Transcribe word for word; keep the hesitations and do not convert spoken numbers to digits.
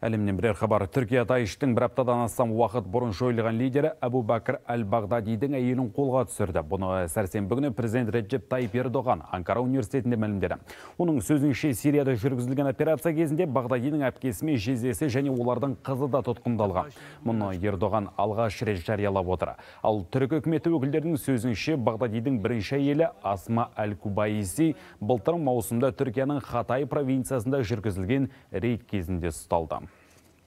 Әлемнен бірер хабар. Түркия Даиштің бір аптадан астам уақыт бұрын жойылған лидері Абу Бакр Аль-Бағдадидің әйелін қолға түсірді. Бұны сәрсенбі күні президент Реджеп Тайип Ердоған Анкара университетінде мәлімдеді. Оның сөзінше Сирияда жүргізілген операция кезінде Бағдадидің әпкесі, жездесі және олардың қызы да тұтқындалған. Мұны Ердоған алғаш рет жариялап отыр. Ал түрік үкіметі өкілдерінің сөзінше Бағдадидің бірінші әйелі Асма Аль-Кубайси былтыр маусымда Түркияның Хатай провинциясында жүргізілген рейд кезінде ұсталды.